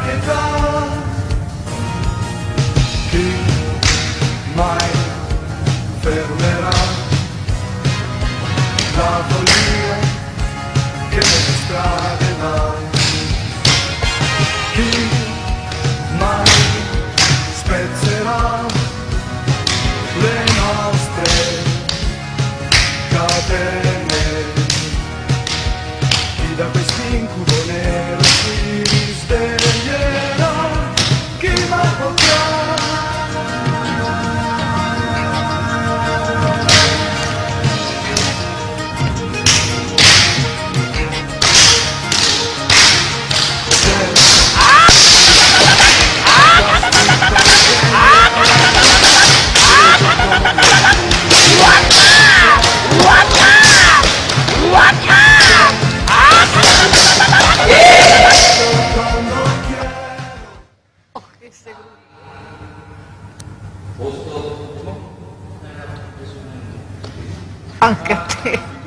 pietà. Chi mai fermerà la follia che nelle strade va? Chi mai spezzerà le nostre catene? Chi da quest'incubo nero si risveglierà? Chi mai potrà? Anche a te.